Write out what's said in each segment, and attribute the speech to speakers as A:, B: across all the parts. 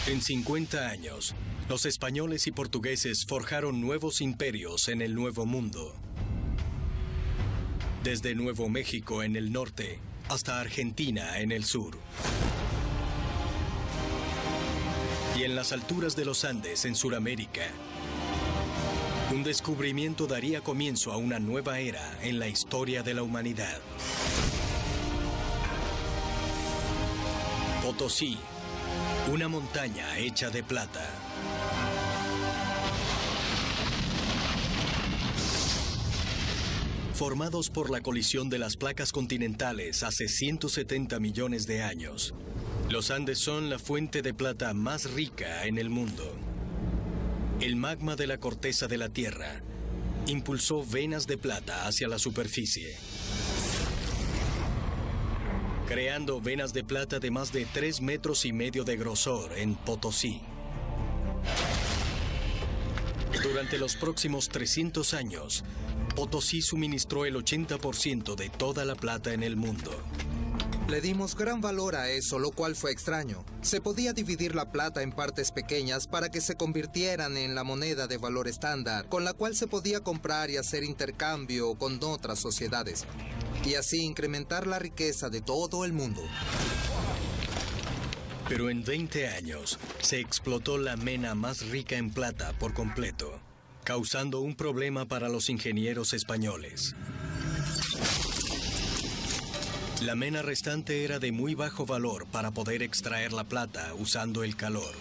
A: En 50 años, los españoles y portugueses forjaron nuevos imperios en el Nuevo Mundo. Desde Nuevo México en el norte hasta Argentina en el sur. Y en las alturas de los Andes en Sudamérica, un descubrimiento daría comienzo a una nueva era en la historia de la humanidad. Potosí, una montaña hecha de plata. Formados por la colisión de las placas continentales hace 170 millones de años, los Andes son la fuente de plata más rica en el mundo. El magma de la corteza de la Tierra impulsó venas de plata hacia la superficie, creando venas de plata de más de 3,5 metros de grosor en Potosí. Durante los próximos 300 años, Potosí suministró el 80% de toda la plata en el mundo.
B: Le dimos gran valor a eso, lo cual fue extraño. Se podía dividir la plata en partes pequeñas para que se convirtieran en la moneda de valor estándar, con la cual se podía comprar y hacer intercambio con otras sociedades, y así incrementar la riqueza de todo el mundo.
A: Pero en 20 años se explotó la mena más rica en plata por completo, causando un problema para los ingenieros españoles. La mena restante era de muy bajo valor para poder extraer la plata usando el calor.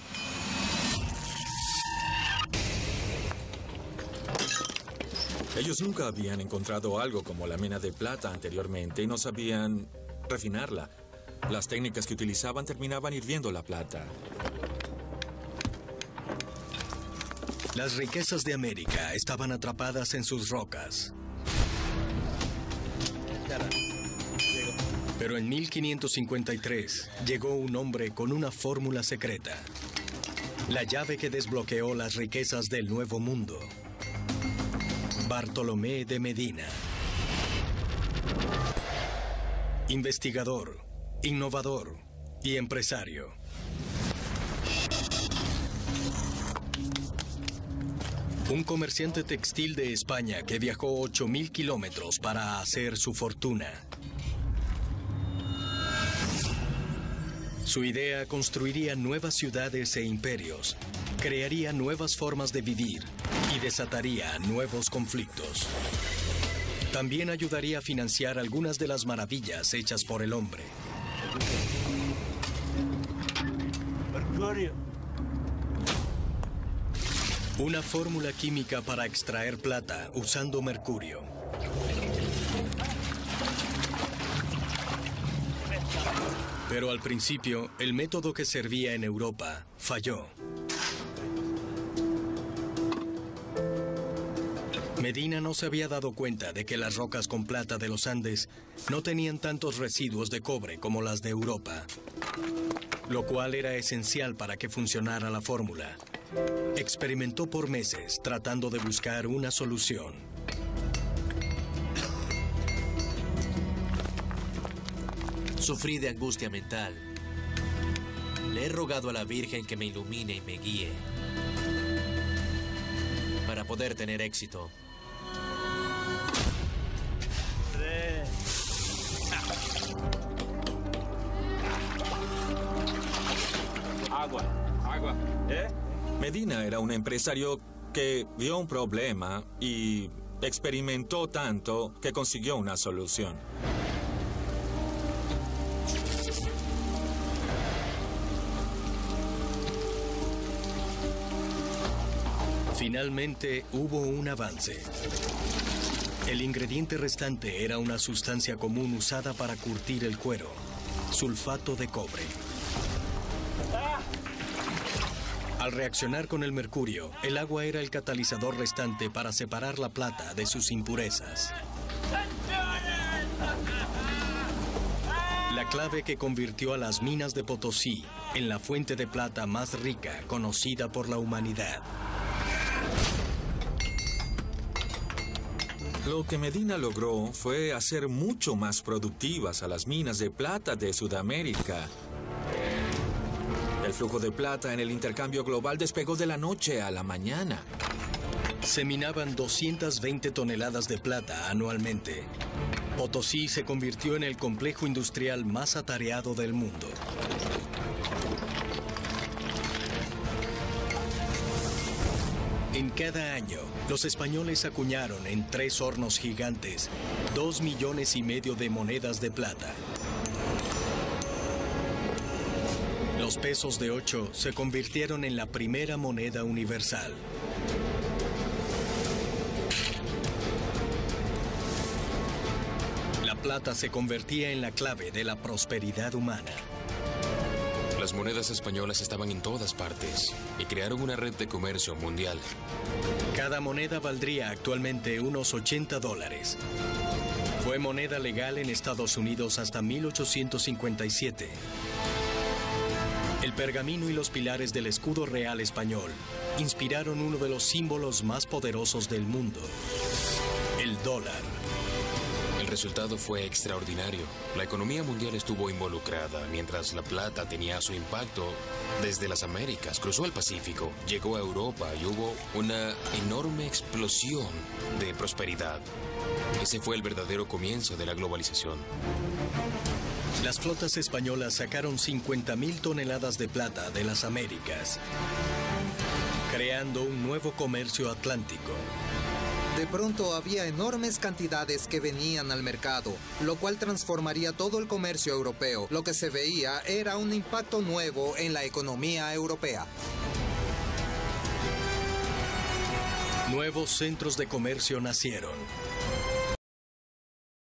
C: Ellos nunca habían encontrado algo como la mena de plata anteriormente y no sabían refinarla. Las técnicas que utilizaban terminaban hirviendo la plata.
A: Las riquezas de América estaban atrapadas en sus rocas. Pero en 1553 llegó un hombre con una fórmula secreta. La llave que desbloqueó las riquezas del Nuevo Mundo. Bartolomé de Medina. Investigador, innovador y empresario. Un comerciante textil de España que viajó 8,000 kilómetros para hacer su fortuna. Su idea construiría nuevas ciudades e imperios, crearía nuevas formas de vivir y desataría nuevos conflictos. También ayudaría a financiar algunas de las maravillas hechas por el hombre.
D: Mercurio.
A: Una fórmula química para extraer plata usando mercurio. Pero al principio, el método que servía en Europa falló. Medina no se había dado cuenta de que las rocas con plata de los Andes no tenían tantos residuos de cobre como las de Europa, lo cual era esencial para que funcionara la fórmula. Experimentó por meses tratando de buscar una solución.
E: Sufrí de angustia mental. Le he rogado a la Virgen que me ilumine y me guíe para poder tener éxito.
D: Agua.
C: Medina era un empresario que vio un problema y experimentó tanto que consiguió una solución.
A: Finalmente hubo un avance. El ingrediente restante era una sustancia común usada para curtir el cuero, sulfato de cobre. Al reaccionar con el mercurio, el agua era el catalizador restante para separar la plata de sus impurezas. La clave que convirtió a las minas de Potosí en la fuente de plata más rica conocida por la humanidad.
C: Lo que Medina logró fue hacer mucho más productivas a las minas de plata de Sudamérica. El flujo de plata en el intercambio global despegó de la noche a la mañana.
A: Se minaban 220 toneladas de plata anualmente. Potosí se convirtió en el complejo industrial más atareado del mundo. En cada año, los españoles acuñaron en 3 hornos gigantes 2,5 millones de monedas de plata. Los pesos de 8 se convirtieron en la primera moneda universal. La plata se convertía en la clave de la prosperidad humana.
D: Las monedas españolas estaban en todas partes y crearon una red de comercio mundial.
A: Cada moneda valdría actualmente unos $80. Fue moneda legal en Estados Unidos hasta 1857. El pergamino y los pilares del escudo real español inspiraron uno de los símbolos más poderosos del mundo, el dólar.
D: El resultado fue extraordinario. La economía mundial estuvo involucrada, mientras la plata tenía su impacto desde las Américas, cruzó el Pacífico, llegó a Europa y hubo una enorme explosión de prosperidad. Ese fue el verdadero comienzo de la globalización.
A: Las flotas españolas sacaron 50,000 toneladas de plata de las Américas, creando un nuevo comercio atlántico.
B: De pronto había enormes cantidades que venían al mercado, lo cual transformaría todo el comercio europeo. Lo que se veía era un impacto nuevo en la economía europea.
A: Nuevos centros de comercio nacieron.